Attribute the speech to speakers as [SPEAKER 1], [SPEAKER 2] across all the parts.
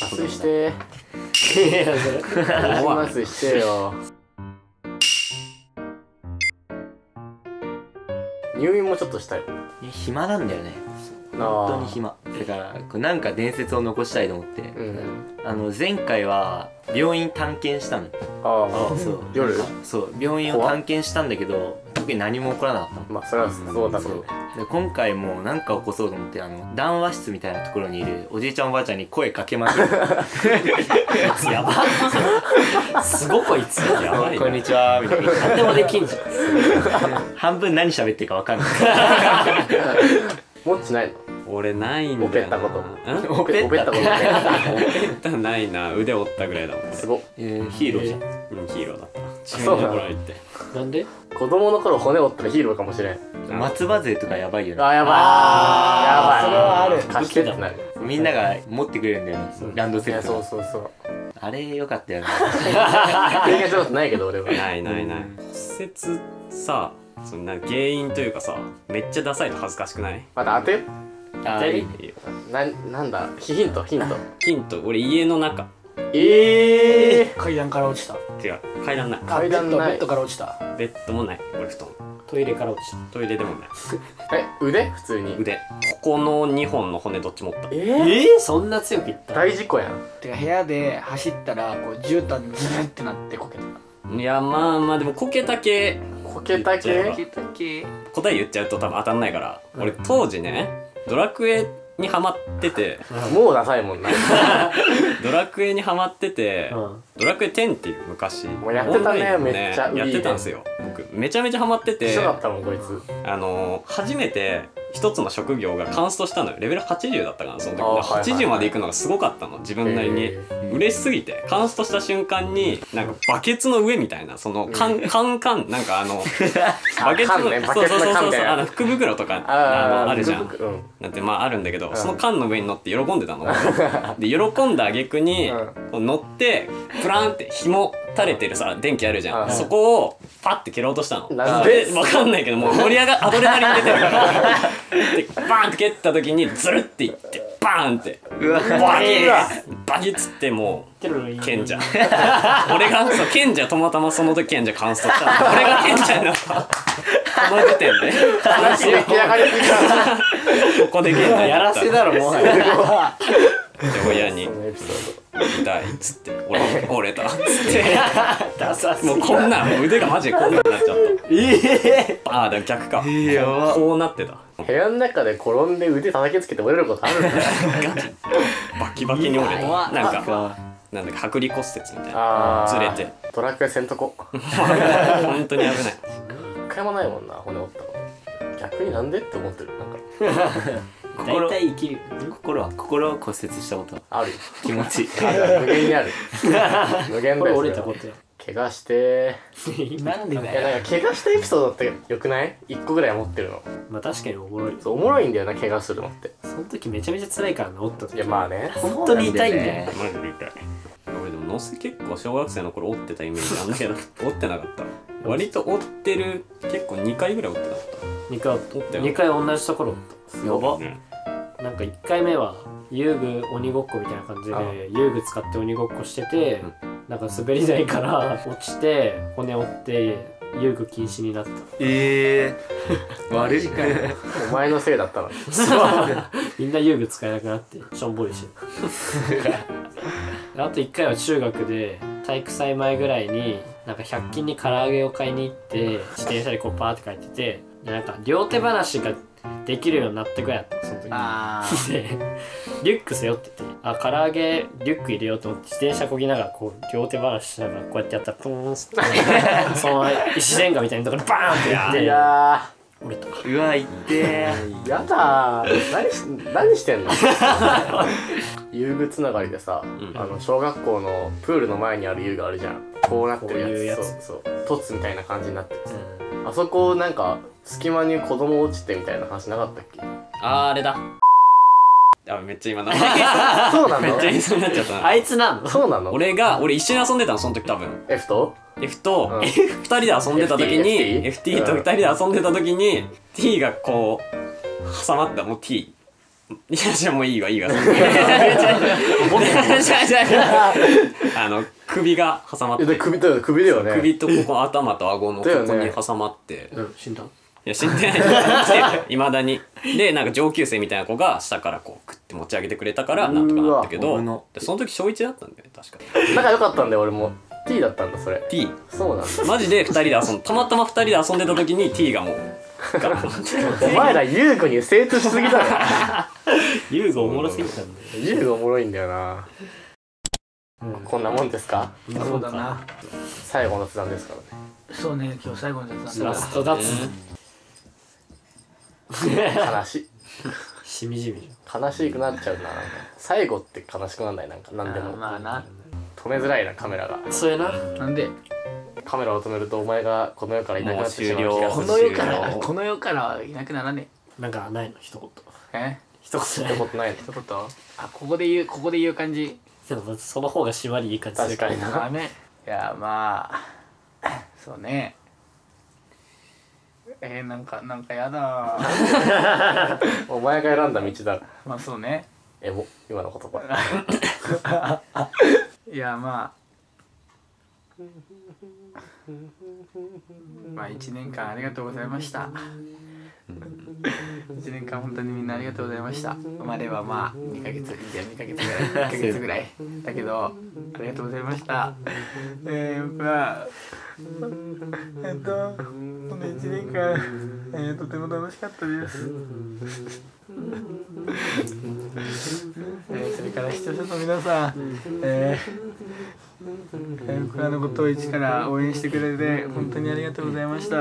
[SPEAKER 1] 麻酔して
[SPEAKER 2] いやそれ
[SPEAKER 1] 麻酔してよ。入院もちょっとしたよ。
[SPEAKER 3] 暇なんだよね。
[SPEAKER 1] あー
[SPEAKER 3] 本当に暇だからこれなんか伝説を残したいと思って、前回は病院探検したの。
[SPEAKER 1] ああ、
[SPEAKER 3] そう
[SPEAKER 1] 夜。
[SPEAKER 3] そう病院を探検したんだけど特に何も起こらなかったの。
[SPEAKER 1] まあそれはそうだろうね。
[SPEAKER 3] で今回も何か起こそうと思って談話室みたいなところにいるおじいちゃんおばあちゃんに声かけまくる。
[SPEAKER 2] やばすごこいつやばい
[SPEAKER 3] こんにちはみたいな。
[SPEAKER 2] 何でもできんじゃん。
[SPEAKER 3] 半分何喋ってるか分かんない。
[SPEAKER 1] もっちないの？
[SPEAKER 4] 俺ないんだよな。
[SPEAKER 1] オペったこと
[SPEAKER 3] オペ
[SPEAKER 1] オペったことない。
[SPEAKER 4] オペったないな。腕折ったぐらいだもんね。
[SPEAKER 1] すごっ。
[SPEAKER 3] ヒーローじゃん。
[SPEAKER 4] うん、ヒーローだった。
[SPEAKER 1] そうなの
[SPEAKER 4] 中学の頃行って
[SPEAKER 2] なんで？
[SPEAKER 1] 子供の頃骨折ったらヒーローかもしれん。
[SPEAKER 3] 松葉杖とかやばいよね。
[SPEAKER 1] あ、やばい。
[SPEAKER 2] あーそれはある
[SPEAKER 1] 貸してってなる。
[SPEAKER 3] みんなが持ってくれるんだよね、ランドセ
[SPEAKER 1] いや、そう
[SPEAKER 3] ルとか。
[SPEAKER 1] そうそう。
[SPEAKER 3] あれよかったよね。
[SPEAKER 1] 経験したことないけど俺は。
[SPEAKER 4] ないないない。骨折さ、そんな原因というかさ、めっちゃダサいと恥ずかしくない？
[SPEAKER 1] また当てよ。
[SPEAKER 3] あーいい
[SPEAKER 4] いいよ
[SPEAKER 1] なんだヒント。
[SPEAKER 4] ヒント、俺家の中。
[SPEAKER 2] 階段から落ちた。
[SPEAKER 4] 違う、階段ない。
[SPEAKER 1] 階段ない
[SPEAKER 2] ベッドから落ちた。
[SPEAKER 4] ベッドもない。俺布団。
[SPEAKER 2] トイレから落ちた。
[SPEAKER 4] トイレでもない。
[SPEAKER 1] 腕普通に。
[SPEAKER 4] 腕。ここの2本の骨どっち持った？
[SPEAKER 2] そんな強くいった？
[SPEAKER 1] 大事故やん。
[SPEAKER 5] てか部屋で走ったらこう絨毯ズルってなってこけた。
[SPEAKER 4] いや、まあまあでもこけた系。
[SPEAKER 1] こけた
[SPEAKER 4] こけ
[SPEAKER 1] 系。
[SPEAKER 5] たけ
[SPEAKER 4] 答え言っちゃうと多分当たんないから、俺当時ね、ドラクエにハマってて、
[SPEAKER 1] もうダサいもんな。
[SPEAKER 4] ドラクエにハマってて、
[SPEAKER 2] うん
[SPEAKER 4] ドラクエ10っていう昔
[SPEAKER 1] もうやってたね
[SPEAKER 4] オンラインの
[SPEAKER 1] めっちゃ
[SPEAKER 4] やってたんですよ。僕めちゃめちゃハマってて、
[SPEAKER 1] 一緒だったもんこいつ。
[SPEAKER 4] 初めて一つの職業がカンストしたのよ。レベル80だったかな、その時。
[SPEAKER 1] あーはいはいはい
[SPEAKER 4] 80まで行くのがすごかったの、自分なりに。
[SPEAKER 1] へ
[SPEAKER 4] 嬉しすぎて、カンストした瞬間になんかバケツの上みたいな、そのカンなんかバケツの、
[SPEAKER 1] 缶ねバケツの缶みたいな
[SPEAKER 4] 福袋とかあるじゃん。
[SPEAKER 1] うん。
[SPEAKER 4] なんてまああるんだけど、その缶の上に乗って喜んでたの。で喜んだ挙句に、こう乗ってプランって紐垂れてるさ電気あるじゃん、
[SPEAKER 1] うん
[SPEAKER 4] そこをパッて蹴ろうとしたの。
[SPEAKER 1] なんで
[SPEAKER 4] わかんないけどもう盛り上がアドレナリン出てるからでバーンって蹴った時にズルっていってバーンってバキッつってもう賢者俺がそう賢者たまたまその時賢者カンストしたの俺が賢者になったこの時点で
[SPEAKER 1] 話出来上がりすぎた。
[SPEAKER 4] ここで賢者
[SPEAKER 2] やらせだろもはや。
[SPEAKER 4] で親に
[SPEAKER 1] そのエピソー
[SPEAKER 4] 痛いっつって折れたっつって
[SPEAKER 2] ダサすぎる。
[SPEAKER 4] もうこんなんもう腕がマジでこんなんになっちゃったああでも逆か
[SPEAKER 3] やば
[SPEAKER 4] こうなってた
[SPEAKER 1] ド。部屋の中で転んで腕叩きつけて折れることあるんだよ。
[SPEAKER 4] バキバキに折れた
[SPEAKER 5] 怖っ
[SPEAKER 4] なんかなんだっけ剥離骨折みたいな
[SPEAKER 1] あー
[SPEAKER 4] ずれて
[SPEAKER 1] ドラクエせんとこ。
[SPEAKER 4] 本当に危ない
[SPEAKER 1] 一回もないもんな骨折ったの。逆になんでって思ってる。なんか
[SPEAKER 2] 大体生きる。
[SPEAKER 3] 心を骨折したこと
[SPEAKER 1] あるよ。
[SPEAKER 3] 気持ちいい。
[SPEAKER 1] 無限にある。無限
[SPEAKER 2] これ
[SPEAKER 1] だよ。
[SPEAKER 2] 折れたことや。
[SPEAKER 1] 怪我して
[SPEAKER 5] なんで
[SPEAKER 1] いや
[SPEAKER 5] だよ。
[SPEAKER 1] なんか怪我したエピソードってよくない？1個ぐらい持ってるの。
[SPEAKER 2] まあ確かにおもろい。
[SPEAKER 1] そうおもろいんだよな怪我するのって。
[SPEAKER 2] その時めちゃめちゃ辛いから治った時。
[SPEAKER 1] いやまあね。
[SPEAKER 2] 本当に痛いんだよ。
[SPEAKER 4] マジで痛い俺でもノス結構小学生の頃折ってたイメージなんだけど折ってなかった割と折ってる結構2回ぐらい折ってなかっ
[SPEAKER 2] 2回
[SPEAKER 4] 折ったよ
[SPEAKER 2] 2回同じところ。
[SPEAKER 3] やば
[SPEAKER 4] た、ね、
[SPEAKER 2] なんか1回目は遊具鬼ごっこみたいな感じで遊具使って鬼ごっこしてて、なんか滑り台から落ちて骨折って遊具禁止になった。
[SPEAKER 3] 悪い。
[SPEAKER 1] お前のせいだったの。
[SPEAKER 2] みんな遊具使えなくなってしょんぼりしてる。あと1回は中学で体育祭前ぐらいになんか100均に唐揚げを買いに行って自転車でこうパーって帰ってて、でなんか両手話ができるようになってくらいやったその時に。でリュック背負ってて、あ唐揚げリュック入れようと思って自転車こぎながらこう両手話しながらこうやってやったらプーンってその石レンガみたいなところにバーンってやっ
[SPEAKER 1] い
[SPEAKER 2] て
[SPEAKER 1] や
[SPEAKER 2] 折れた。
[SPEAKER 3] うわいって
[SPEAKER 1] ーやだー。何してんの？遊具つながりでさ、小学校のプールの前にある遊具あるじゃん。こうなってるやつ。
[SPEAKER 2] こういうやつ
[SPEAKER 1] そう凸みたいな感じになってるさ、あそこなんか隙間に子供落ちてみたいな話なかったっけ？
[SPEAKER 4] あれだめっちゃ今名前
[SPEAKER 1] そうなの？
[SPEAKER 4] めっちゃ言いそうになっちゃったな
[SPEAKER 2] あいつなんの？
[SPEAKER 1] そうなの？
[SPEAKER 4] 俺一緒に遊んでたのその時多分
[SPEAKER 1] F と？
[SPEAKER 4] F と、
[SPEAKER 1] うん
[SPEAKER 4] 2人で遊んでた時に
[SPEAKER 1] FT
[SPEAKER 4] FT と2人で遊んでた時に T がこう挟まったもう T いやじゃあもういいわいいわ首が挟まって
[SPEAKER 1] 首だよね。
[SPEAKER 4] 首とここ頭と顎のここに挟まって、
[SPEAKER 2] 死んだ。
[SPEAKER 4] いや死んでないいまだにでなんか上級生みたいな子が下からこうクッて持ち上げてくれたからなんとかなったけど、でその時小1だったんだよね確か
[SPEAKER 1] 仲良かったんだよ俺も。T だったんだそれ。
[SPEAKER 4] T
[SPEAKER 1] そうなんだ。
[SPEAKER 4] マジで2人でたまたま2人で遊んでた時に T がもう
[SPEAKER 1] お前ら遊具に精通しすぎだろ。
[SPEAKER 2] 遊具おもろすぎたんだよ。
[SPEAKER 1] 遊具おもろいんだよな。こんなもんですか。
[SPEAKER 5] そうだな。
[SPEAKER 1] 最後の雑談ですからね。
[SPEAKER 5] そうね、今日最後の雑談
[SPEAKER 2] ラスト脱
[SPEAKER 1] 悲しい。
[SPEAKER 2] しみじみじ
[SPEAKER 1] 悲しくなっちゃうな。なんか最後って悲しくなんないなんか何でも。
[SPEAKER 5] まあな。
[SPEAKER 1] 止めづらいなカメラが。
[SPEAKER 2] ゃん。そうやな。
[SPEAKER 5] なんで
[SPEAKER 1] カメラを止めるとお前がこの世からいなくなってしまう気がする。
[SPEAKER 5] この世からいなくならね
[SPEAKER 2] なんかないの一言。
[SPEAKER 5] え。
[SPEAKER 2] 一言
[SPEAKER 1] ってことないの。
[SPEAKER 5] 一言。あ、ここで言う感じ。
[SPEAKER 2] でもその方が締まりいい感じする
[SPEAKER 1] 確かにな。
[SPEAKER 5] ダメ。いやまあそうね。なんかやだ。
[SPEAKER 1] お前が選んだ道だ。
[SPEAKER 5] まあそうね。
[SPEAKER 1] 今の言葉。
[SPEAKER 5] いやまあ1年間ありがとうございました。1年間本当にみんなありがとうございました。生まれはまあ2ヶ月ぐらいだけどありがとうございました。僕はこの1年間、とても楽しかったです。それから視聴者の皆さん、僕らのことを一から応援してくれて本当にありがとうございました。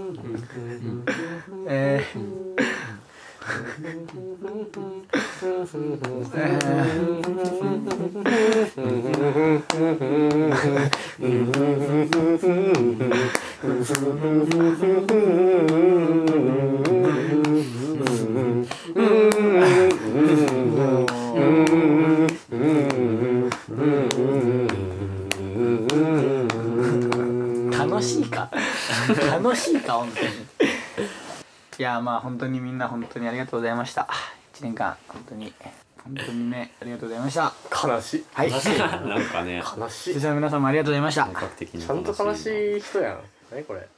[SPEAKER 5] 楽しいか本当に。いやまあ本当にみんな本当にありがとうございました。1年間本当にねありがとうございました。
[SPEAKER 1] 悲しい。
[SPEAKER 5] はい。
[SPEAKER 4] なんかね
[SPEAKER 1] 悲しい。
[SPEAKER 5] 視聴者の皆さんもありがとうございました。
[SPEAKER 4] 本格的に
[SPEAKER 1] ちゃんと悲しい人やん。何これ。